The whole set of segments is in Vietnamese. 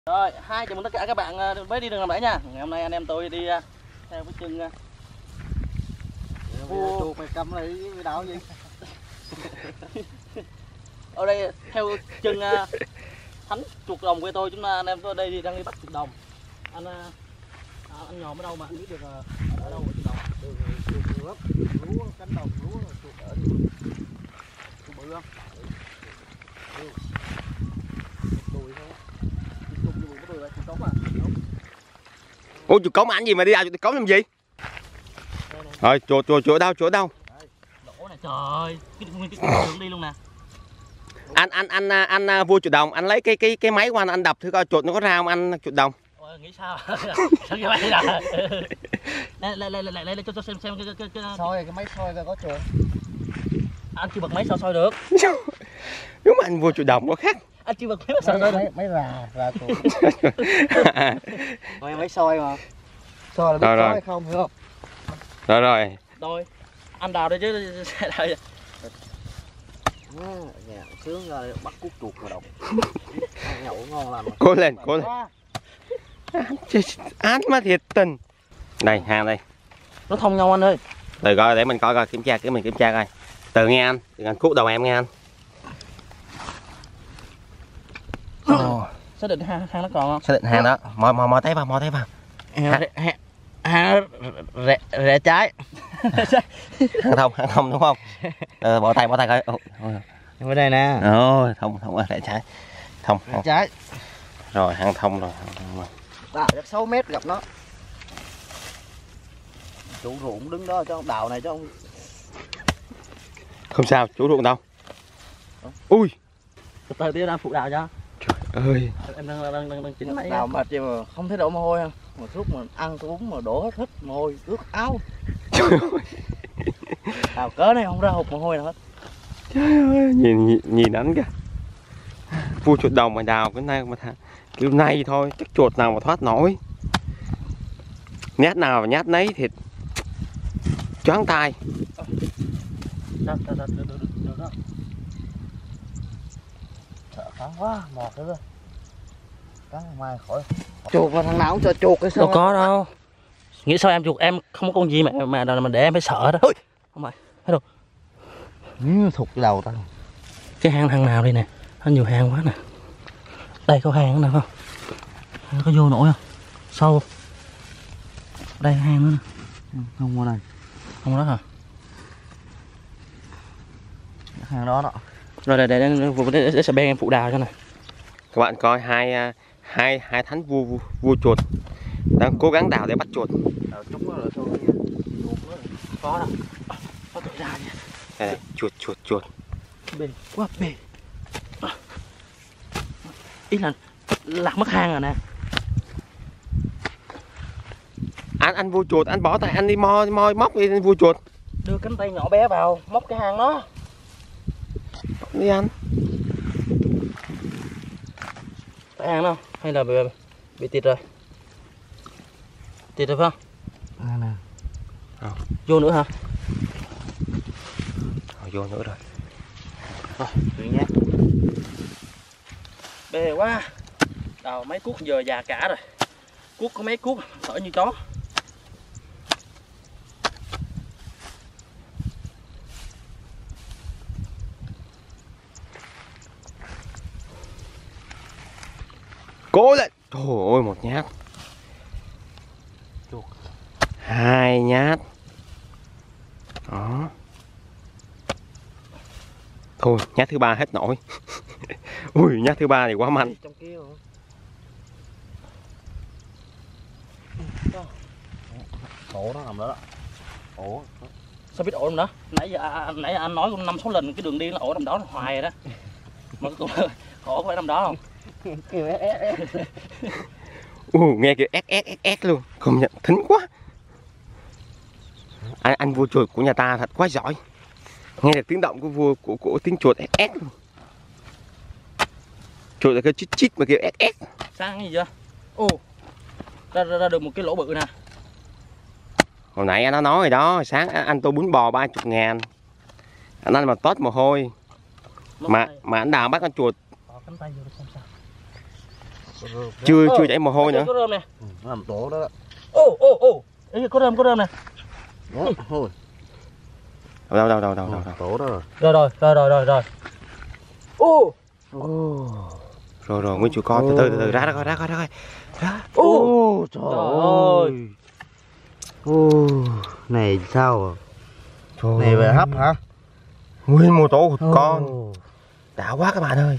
Rồi, hai chào mừng tất cả các bạn mới đi đường làm bẫy nha. Ngày hôm nay anh em tôi đi theo cái chân chuột mày cầm này với đạo gì? ở đây theo chân thánh chuột đồng quê tôi, chúng ta anh em tôi đây đang đi bắt chuột đồng. Anh nhòm ở đâu mà anh biết được ở đâu chuột đồng? Chuột nhiều lắm, lúa cánh đồng lúa là chuột ở nhiều lắm. Chuột bự không? Đùi thôi. Chuột bự có đùi, chuột cống à? Ủa chuột cống ảnh gì mà đi đào chuột cống làm gì? Rồi chuột ở đâu? Đổ này trời ơi, cái đường đi luôn nè. Anh vua chuột đồng, anh lấy cái máy của anh đập thử coi chuột nó có ra không anh chuột đồng? Ôi, nghĩ sao? Sao như vậy là? Lấy cho xem cái soi cái máy soi coi có chuột. Anh chưa bật máy sao soi được. Nếu mà anh vua chuột đồng có khác. Anh chưa bật máy sao soi được. Máy rà chuột. Máy soi mà. Soi là biết có hay không, hiểu không? Rồi. Rồi, anh đào đây chứ đào vậy. Nhà sướng rồi bắt cuốc chuột mà đồng. Ăn nhậu ngon lành. Cố lên. Án mà thiệt tình. Đây, hàng đây. Nó thông nhau anh ơi. Từ coi để mình coi kiểm tra coi. Từ nghe anh, đừng anh cuốc đầu em nghe anh. Xác định hang nó còn không? Xác định hàng đó. Mò tay vào. Hang rẽ trái. Hàng thông đúng không? Bỏ tay coi. Ở đây nè. Thông rẽ trái. Thông. Trái. Rồi, hàng thông rồi. Đào chắc 6 mét gặp nó. Chủ ruộng đứng đó cho đào này cho ông. Không sao, chủ ruộng đâu. Ui. Từ từ tí đang phụ đào cho. Trời ơi. Em đang chỉnh máy. Đào mệt chứ mà không thấy đổ mồ hôi không? Mà lúc mà ăn uống mà đổ hết mồ hôi, ướt áo. Trời ơi. Đào cớ này không ra hụt mồ hôi nào hết. Trời ơi, nhìn anh kìa. Vua chuột đồng mà đào cái này mà kiểu này thôi, chắc chuột nào mà thoát nổi. Nhát nào mà nhát nấy thì choáng tai. Được đó. Sợ cắn quá, mọt nữa. Cắn mai khỏi. Chuột là thằng nào cũng sợ chuột hay sao? Đâu có đâu. Nghĩ sao em chuột em không có con gì mà để em phải sợ đó. Ôi, không phải. Thấy đâu. Thụt cái đầu tao. Cái hang nào đây nè. Nó nhiều hang quá nè. Đây có hang nữa không? Nó có vô nổi không? Sâu. Đây hang nữa nè. Không qua đây. Không đó hả? Hang đó đó. Rồi để sẽ bên em phụ đào cho này. Các bạn coi hai thánh vua chuột đang cố gắng đào để bắt chuột. Đào trúng nó rồi thôi. Có đâu. Có tự ra nha. Đây, chuột. Bề quá bề. Ý là lạc mất hang rồi nè. Anh vua chuột, anh bỏ tay anh đi móc đi anh vua chuột. Đưa cánh tay nhỏ bé vào móc cái hang đó. Đi anh. Cái hang đâu? Hay là bị tịt rồi? Tịt rồi phải không? Nè. Vô nữa hả? Vô nữa rồi. Rồi, nha. Bề quá. Đào mấy cuốc giờ già cả rồi. Cuốc có mấy cuốc sợ như chó. Cố lên. Trời ơi, một nhát. Chuột. 2 nhát. Đó. Thôi, nhát thứ 3 hết nổi. Ui, nhát thứ 3 thì quá mạnh. Trong kia rồi. Ổ nó nằm đó đó. Ổ. Sao biết ổ nằm đó? Nãy anh nói 5-6 lần cái đường đi nó ổ nằm đó là hoài rồi đó. Mà ổ có phải nằm đó không? Kêu Nghe kiểu ét luôn. Không nhận thính quá. Anh vua chuột của nhà ta thật quá giỏi. Nghe được tiếng động của vua của tiếng chuột ét luôn. Chuột là cái chít mà kêu ét. Sáng cái gì chưa? Ra được một cái lỗ bự nè. Hồi nãy anh nó nói rồi đó, sáng anh tô bún bò 30.000. Anh ăn mà tót mồ hôi. Mà anh đào bắt con chuột. Cánh tay vô xem sao. chưa chảy mồ hôi nữa. Có rơm nè. Làm tổ đó. Ô. Ê, có rơm nè. Đó, thôi. Đâu. Tổ đó rồi. Rồi. Ô. Rồi nguyên chú con từ ra coi. Ô trời ơi. Ô này sao à? Này về hấp hả? Nguyên một tổ con. Đã quá các bạn ơi.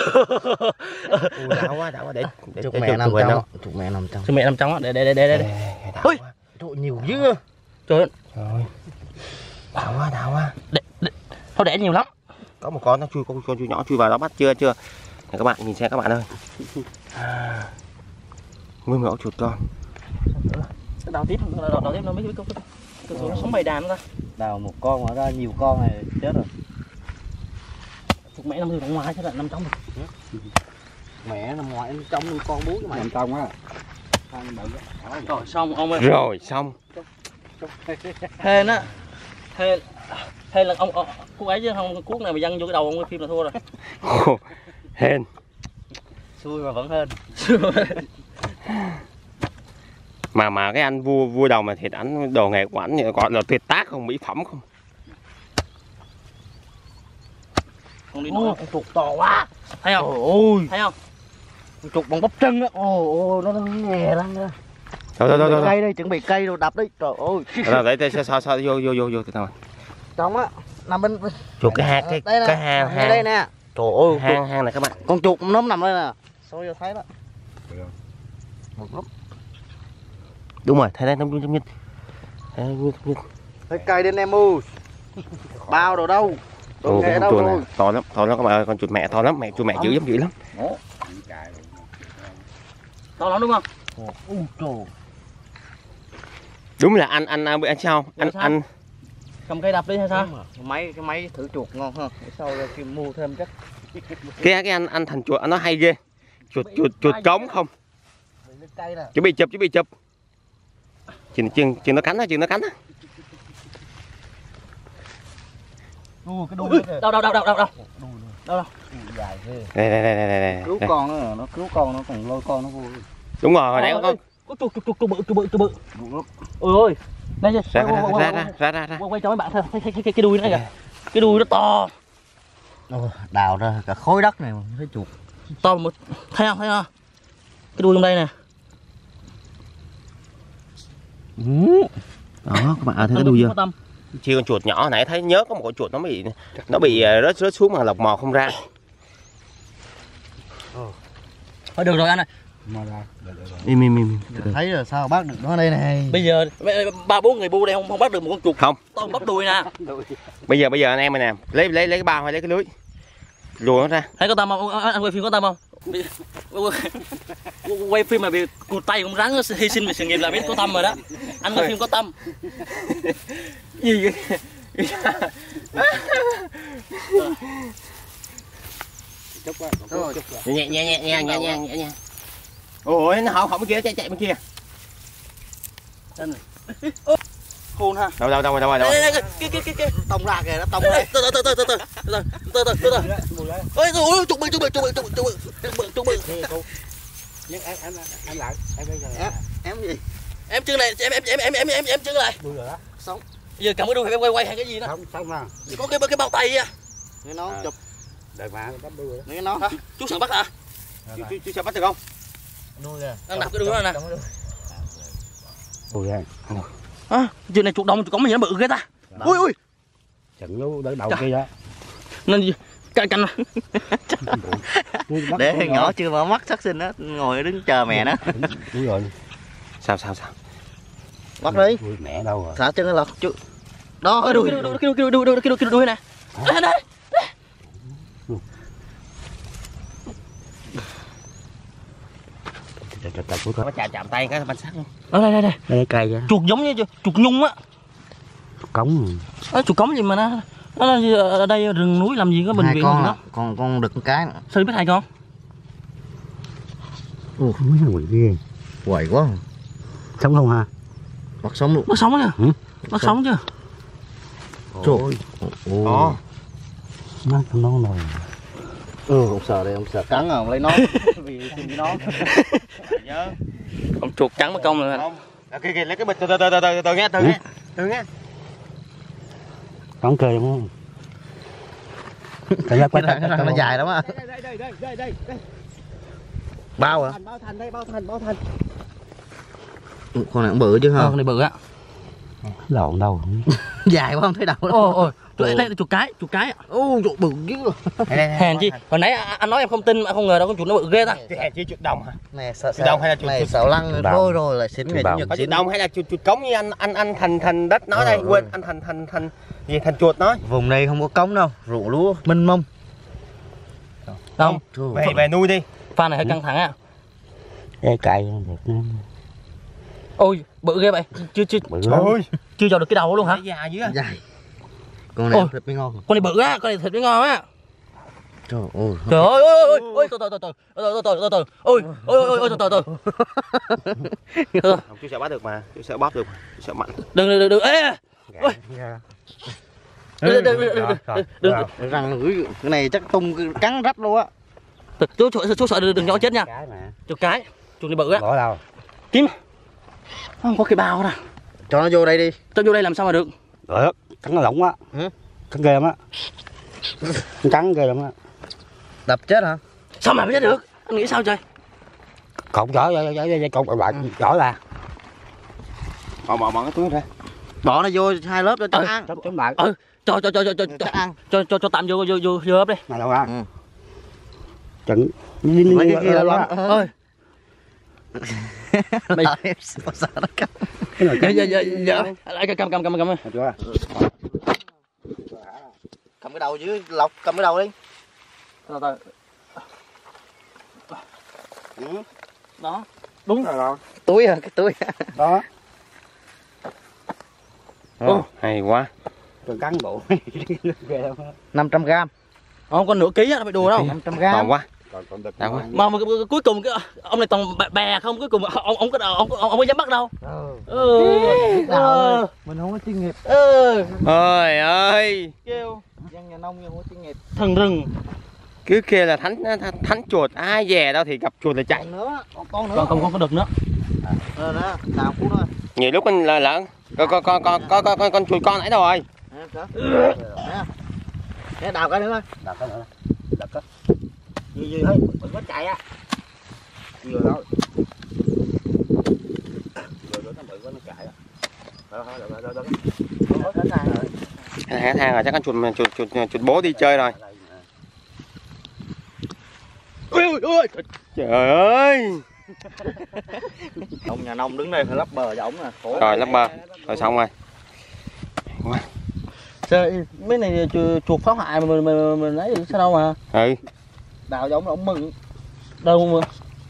Đã quá để chúc mẹ nằm trong. Chúc mẹ nằm trong. Chúc mẹ nằm trong á. Để. Ôi. Trời nhiều dữ. Trời ơi. Đã quá. Thôi đẻ nhiều lắm. Có một con nó chui nhỏ chui vào đó bắt chưa. Này các bạn nhìn xem các bạn ơi. Nguyên một ổ chuột con. Đào tiếp nó mấy cái nó sống bầy đàn ra. Đào một con mà ra nhiều con này chết rồi. Chục mẹ nằm ở ngoài chứ là nằm trong. Mẹ nằm ngoài trong con bú cái mày nằm trong á. Rồi xong ông ơi. Rồi xong. Hên á. Hên là ông cuốc ấy chứ không cuốc này mà văng vô cái đầu ông cái phim là thua rồi. Hên. Xui mà vẫn hên. Mà cái anh vua đầu mà thiệt ảnh đồ nghề của ảnh gọi là tuyệt tác không, mỹ phẩm không. Con đi nữa, con chuột to quá. Thấy không? Ôi. Thấy không? Con chuột bằng bắp chân á. Ồ nó nhè lắm nữa. Rồi. Cây đây, chuẩn bị cây đồ đập đấy. Trời ơi. Để sao vô từ nào. Trong á, nằm bên Chuột cái hang đây nè. Trời ơi, hang này các bạn. con chuột nó nằm đây nè. Sao giờ thấy đó. Đúng rồi, thấy đây nó như thấy cây đến em ơi. Bao đồ đâu. Đồ nghề đâu rồi. To lắm các bạn ơi, con chuột mẹ to lắm, chuột mẹ dữ lắm. To lắm đúng không? Trời. Đúng là anh sao? Anh cầm cây đập đi hay sao? Cái máy thử chuột ngon hơn. Sau rồi kêu mua thêm chắc. Cái anh thành chuột nó hay ghê. Chuột trống không. Chuẩn bị chụp. Chừng nó cắn á. Cái đuôi Đâu. Dài ghê. Đây. Cứu con nó cứu con nó còn lôi con nó vô. Đúng rồi, hồi nãy con. Có chuột bự. Ôi. Đây Ra. Quay cho mấy bạn thấy cái đuôi nó kìa. Cái đuôi nó to. Đào ra cả khối đất này mà thấy chuột. To một. Thấy không? Cái đuôi trong đây nè. Đó các bạn thấy cái đuôi chưa? Chi con chuột nhỏ nãy thấy nhớ có một con chuột nó bị rớt xuống mà lọc mò không ra. Thôi được rồi anh ơi. Im. Thấy rồi sao bắt được nó đây này. Bây giờ 3-4 người bu đây không bắt được một con chuột. Không. To bắp đuôi nè. Bây giờ anh em mình nè, lấy cái bao hay lấy cái lưới. Lùa nó ra. Thấy có tâm không? Anh quay phim có tâm không? Quay phim mà bị cụt tay cũng ráng hy sinh vì sự nghiệp là biết có tâm rồi đó. Anh quay phim có tâm. Gì vậy? Nhẹ. Ôi nó hậu bên kia chạy bên kia. Khôn ha. Đâu. Kia. Tông ra kìa, nó tông ra. Từ từ. Ôi chuột bự. Nhưng em lại, em bây giờ. Em gì? Em chân này, em chân lại. Đuôi rồi đó. Xong. Bây giờ cầm cái đuôi em quay hay cái gì đó. Xong mà. Có cái bao tay à. Nghe nó chụp. Đợi mà bắt đuôi rồi đó. Nghe nó. Chú sợ bắt hả? Chú sợ bắt được không? Đuôi kìa. Đang đập cái đuôi đó nè. Ui vậy. Chuyện này chuột đồng chuột cống mà gì nó bự ghê ta. Ui. Chẳng vô đỡ đầu kia đó. Nên gì? Canh. Để nhỏ chưa mở mắt sắc sinh á, ngồi đứng chờ mẹ nó. Đúng rồi. Sao? Bắt đi. Mẹ đâu rồi? Thả chân nó lọt chú. Đó cái đuôi nè. Đây. Nó chạm tay cái bánh sát luôn. Đây. Đây cây ra. Chuột giống như chuột nhung á. Chuột cống. Chuột cống gì mà nó ở đây rừng núi làm gì có bệnh viện gì đó. Con đực cái nữa. Sao biết 2 con? Ồ không biết là quỷ ghê. Quậy quá. Sống không hả? Bắt sống luôn. Bắt sống chứ. Bắt sống chứ. Trời ơi. Ồ. Nó rồi. Không sợ đây, không sợ cắn à, lấy nó vì tìm với nó. Con chuột trắng mất công rồi. Không. Kìa lấy cái bịch từ nghe, từ nghe. Không cười đúng không? Cảm giác quay nó dài lắm á. Đây. Bao hả? Bao thành. Con này cũng bự chứ hả? Con này bự á. Lộn đâu. Dài quá không thấy đâu. Ôi, đây là chuột cái. Chuột bự chứ. Hèn chi, hồi nãy anh nói em không tin mà không ngờ đâu con chuột nó bự ghê ta. Hèn chi chuột đồng hả? Này sợ Chuột đồng hay là chuột xạo lăng thôi rồi lại xỉn ngày chủ nhật. Có chuột đồng hay là chuột cống như anh thành đất nói đây, quên anh thành chuột nói. Vùng này không có cống đâu, ruộng lúa mênh mông. Không. Về nuôi đi. Pha này hơi căng thẳng á. Ê cay được. Ôi, bự ghê vậy. Chưa vào được cái đầu luôn hả? Già dữ. Dài. Con này thịt mới ngon. Con này bự á, con này thịt mới ngon á. Trời ơi. Trời ơi, ôi, từ. Không, chú sợ bắt được mà, chú sợ bóp được, chú sợ mạnh. Đừng. Ê. Đừng. Răng lưỡi cái này chắc tung cắn rách luôn á. Chú sợ đừng cho chết nha. Chuột cái. Chuột này bự á. Bỏ đâu? Kiếm. Không có cái bao nè. Cho nó vô đây đi. Cho vô đây làm sao mà được? Được, cắn nó lỏng á. Cắn ghê lắm á. Cắn ghê lắm á. Đập chết hả? Sao mà biết được? Anh nghĩ sao trời? Cột vỏ cột bạn vỏ ra. Bỏ cái túi ra. Bỏ nó vô hai lớp cho chắc ăn. Chấm bạn. Cho tạm vô ấp đi. Mà đâu ra? Chừng. Mấy cái kia là lắm. Ơi. Mày sợ nó cắn. Dạ. Lại cầm. Cầm cái đầu dưới lọc, cầm cái đầu đi. Từ. Đó. Đúng rồi đó. Túi à, cái túi. Đó. Hay quá. Cần cắn bộ. 500g. Không có nửa ký á, nó phải đùa đâu. 500g. Còn quá. Mà cuối cùng cái ông này toàn bè không, cuối cùng ông có dám bắt đâu. Mình không có chuyên nghiệp. Ơi ơi. Kêu Dân nhà nông nhưng không có chuyên nghiệp. thần rừng. Cứ kia là thánh chuột, ai về đâu thì gặp chuột là chạy. Con nữa. Không có được nữa. Đó, đào cuốn thôi. Nhiều lúc mình lợn. Con chuột con nãy đâu rồi? Nè, đào cái nữa thôi. Đào cái nữa. Đào cái. Gì thôi, đừng có chạy á. Vừa đâu. Rồi nó bự quá nó chạy á. Hả thang rồi, chắc con chuột bố đi chơi rồi. Ôi. Trời ơi. Ông nhà nông đứng đây phải lắp bờ cho ổng nè. Rồi lắp bờ. Rồi xong rồi. Sao mấy này chuột phá hoại mà mình lấy sao đâu mà. Ừ. Đào cho ổng mừng. Đâu mà.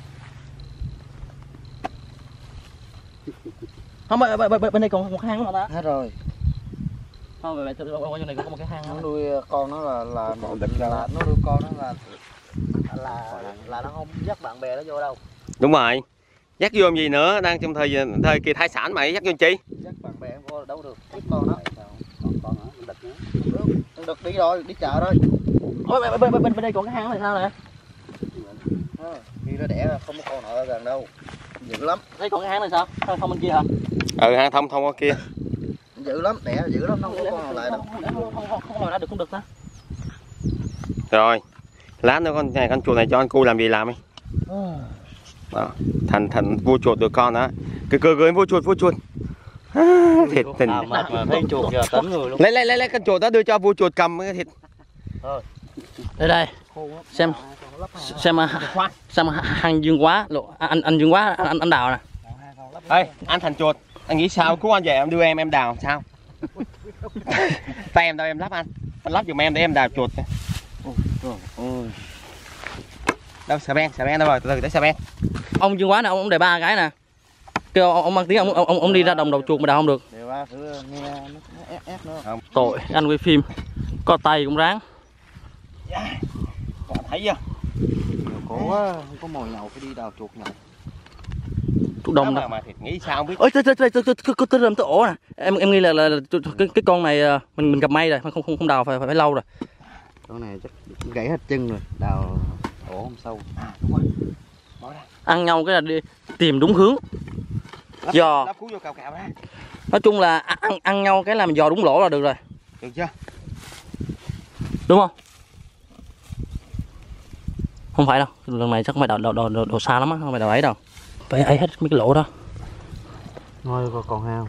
Không, bên đây còn một cái hang nữa ta. Hết rồi. Không, bên này có một cái hang. Nó nuôi con nó là nó nuôi con nó là nó không dắt bạn bè nó vô đâu. Đúng rồi. Dắt vô làm gì nữa, đang trong thời kỳ thai sản mày dắt vô chi? Dắt bạn bè không vô đâu được, tiếp con nó. Con nữa, đực nữa. Đực đi rồi, đi chợ rồi. Ôi, bên đây còn cái hang này sao nè? Khi nó đẻ không có con nào ở gần đâu. Dữ lắm. Đây còn cái hang này sao? Không bên kia hả? Ừ, hang thông qua kia. Dữ lắm, đẻ dữ lắm, không có con nào lại đâu. Không nào ra được cũng được ta. Rồi. Lát nữa con chuột này cho anh cu làm gì làm đi. Đó, thành vua chuột được con đó. Cứ cưới vua chuột. Thịt tình. Mà thấy chuột giờ tấn người luôn. Lấy con chuột đó đưa cho vua chuột cầm cái thịt. Đây. Xem hàng Dương Quá, anh Dương Quá, anh đào nè. Ê, anh thành chuột, anh nghĩ sao? Cứu anh về em đưa em đào sao? Tay em đâu em lắp anh lắp giùm em để em đào chuột. Đâu xà beng đâu rồi, từ từ tới xà beng. Ông Dương Quá nè, ông để 3 cái nè. Kêu ông mang tiếng ông đi ra đồng đầu chuột mà đào không được. Để ba thử nghe nó ép nữa. Tội, anh quay phim có tay cũng ráng. Còn thấy chưa? Khổ quá, không có mồi nhậu phải đi đào chuột nhậu. Chuột đồng đó. Mà thịt nghĩ sao không biết. Ôi tôi rơm tới ổ nè. Em nghĩ là cái con này mình gặp may rồi, không đào phải lâu rồi. Con này chắc gãy hết chân rồi, đào ổ không sâu. Đúng rồi. Bỏ ra. Ăn nhau cái là đi tìm đúng hướng. Dò. Lắp cú vô cào ra. Nói chung là ăn nhau cái là mình dò đúng lỗ là được rồi. Được chưa? Đúng không? Không phải đâu, lần này chắc mày đào xa lắm á, không phải đào ấy đâu. Phải ấy hết mấy cái lỗ đó. Ngôi còn hao.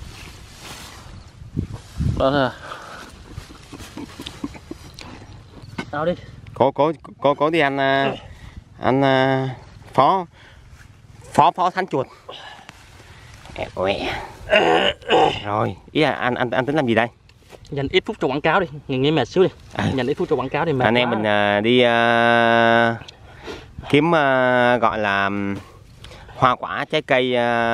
Đó là. Nào đi. Có đi ăn phó thánh chuột. Rồi, ý là anh tính làm gì đây? Dành ít phút cho quảng cáo đi, nghe mệt xíu đi. Dành ít phút cho quảng cáo đi. Anh em mình đi kiếm gọi là hoa quả trái cây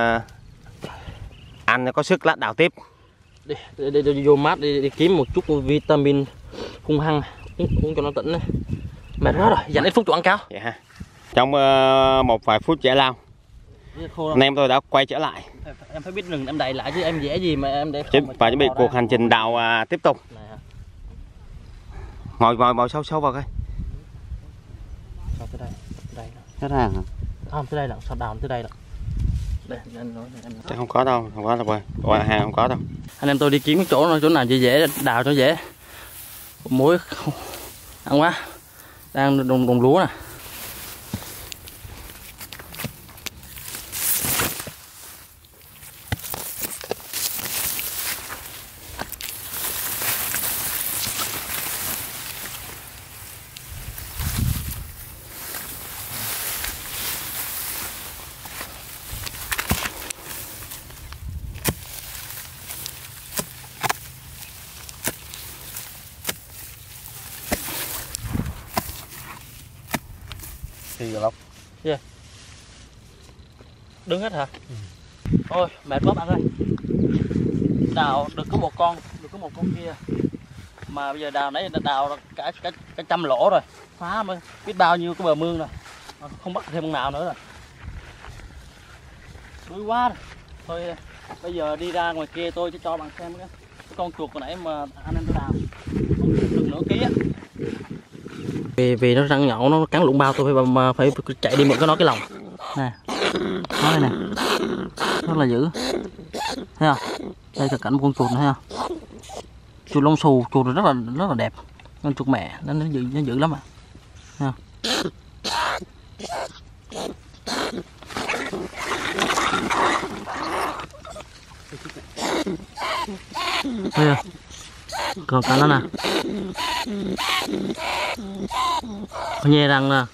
ăn có sức lát đào tiếp. Đi vô mát đi kiếm một chút vitamin hung hăng uống cho nó tỉnh đấy. Mệt quá rồi, dành ít phút cho quảng cáo. Vậy ha. Trong một vài phút giải lao, anh em tôi đã quay trở lại. Em phải biết rừng em đậy lại chứ em dễ gì mà em để Và chuẩn bị cuộc hành trình đào tiếp tục. Ngồi sâu vào coi. Sao tới đây? Đây. Hết hàng hả? Không, tới đây là sao đào tới đây là. Đây, em nói. Chắc không có đâu, không có đâu qua hàng không có đâu. Anh em tôi đi kiếm cái chỗ nào dễ đào cho dễ. Muối ăn quá. Đang đồng lúa nè. Thì rồi lóc. Đứng hết hả? Ôi mệt quá bạn ơi. Đào được có một con kia. Mà bây giờ đào nãy đào cả trăm lỗ rồi. Phá mới biết bao nhiêu cái bờ mương rồi. Không bắt thêm con nào nữa rồi. Đuối quá rồi. Thôi bây giờ đi ra ngoài kia tôi cho bạn xem cái con chuột hồi nãy mà anh em tôi đào. Được nửa ký á. Vì nó răng nhọn nó cắn lụng bao tôi phải chạy đi mượn cái lồng nè, nó đây nè, rất là dữ, thấy không? Đây là cảnh con chuột này, thấy không? Chuột lông xù, chuột rất là đẹp, con chuột mẹ nó dữ lắm à, thấy không? Thấy không? Còn cả nó nè, có nhe răng nè,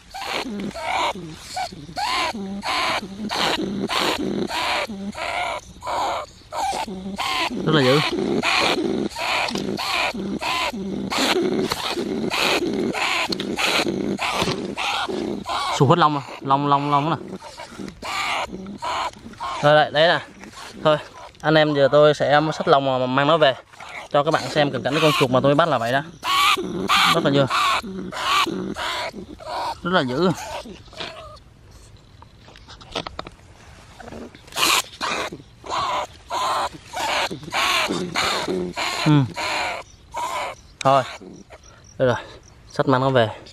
rất là dữ. Xù hết lông rồi, lông nè. Rồi đấy nè, thôi anh em giờ tôi sẽ xách lông mà mang nó về cho các bạn xem cận cảnh cái con chuột mà tôi bắt là vậy đó, rất là dữ, rất là dữ. Thôi được rồi, xách mang nó về.